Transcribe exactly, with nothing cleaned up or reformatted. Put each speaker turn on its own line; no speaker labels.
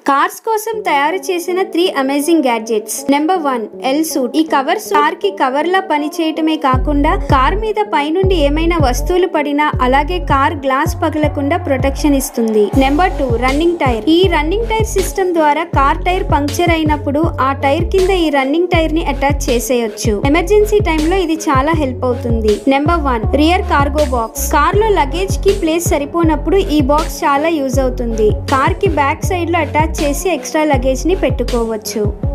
Cars కోసం తయారు చేసిన three amazing gadgets. Number one, L suit. ఈ కవర్ కార్ కి కవర్ లా పని చేయటమే కాకుండా కార్ మీద పైనుండి ఏమైనా వస్తువులు పడినా అలాగే కార్ గ్లాస్ పగలకుండా ప్రొటెక్షన్ ఇస్తుంది. Number two, running tyre. ఈ రన్నింగ్ టైర్ సిస్టమ్ ద్వారా కార్ టైర్ పంక్చర్ అయినప్పుడు ఆ టైర్ కింద ఈ రన్నింగ్ టైర్ ని అటాచ్ చేసేయొచ్చు. ఎమర్జెన్సీ టైంలో ఇది చాలా హెల్ప్ అవుతుంది. Number one, rear cargo box. Car లో లగేజ్ కి ప్లేస్ సరిపోనప్పుడు ఈ బాక్స్ చాలా యూజ్ అవుతుంది. కార్ కి బ్యాక్ సైడ్ లో అటాచ్ చేసి ఎక్స్ట్రా లగేజ్ ని పెట్టుకోవచ్చు.